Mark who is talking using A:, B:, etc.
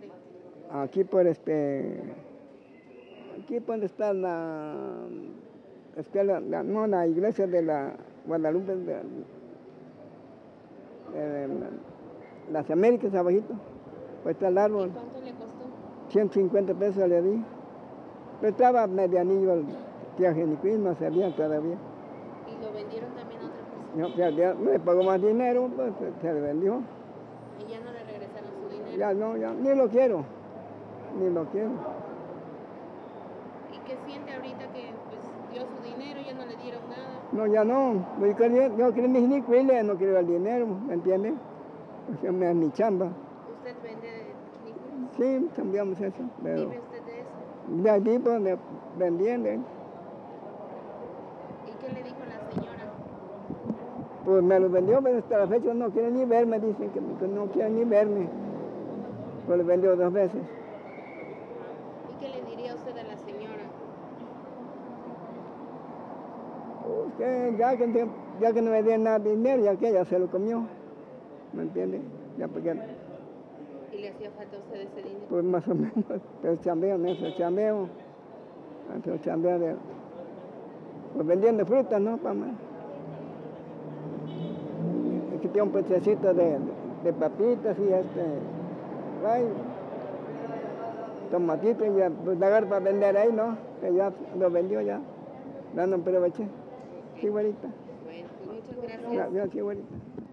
A: dónde?
B: Aquí por aquí por donde está la escuela, no, la iglesia de la Guadalupe, de las Américas, abajito, pues está el
A: ¿Y
B: árbol.
A: cuánto le costó?
B: 150 pesos le di. Pero estaba medianillo el tiageniquín, no servía todavía.
A: ¿Y lo vendieron también a otra persona?
B: No, ya me pagó más dinero, pues se le vendió.
A: ¿Y ya no le regresaron su dinero?
B: Ya no, ya ni lo quiero, ni lo quiero.
A: ¿Y qué siente ahorita que pues dio su dinero y ya no le dieron nada?
B: No, ya no. Yo quería mis nicuiles, no quiero el dinero, ¿me entiendes? Porque me es mi chamba.
A: ¿Usted vende níqueles?
B: Sí, cambiamos eso. Pero
A: ¿Vive usted de eso?
B: de aquí, pues, vendiendo.
A: ¿Y qué le dijo la señora?
B: Pues me lo vendió, pero hasta la fecha no quieren ni verme, dicen que no quieren ni verme. Pues lo vendió 2 veces.
A: ¿Y qué le diría usted a la señora?
B: Pues que ya que no me dieron nada de dinero, ya que ella se lo comió. ¿Me entiendes? Ya porque,
A: ¿Y le hacía falta a usted ese dinero?
B: pues más o menos, pero chambeo, en eso chambeo. Entonces chambeo pues vendiendo frutas, ¿no? Aquí tiene un puestecito de papitas y ay, tomatitos y ya, pues agarro para vender ahí, ¿no? Que ya lo vendió ya, dando un provecho. Sí, güerita.
A: Bueno, pues muchas gracias.
B: Gracias, sí, güerita.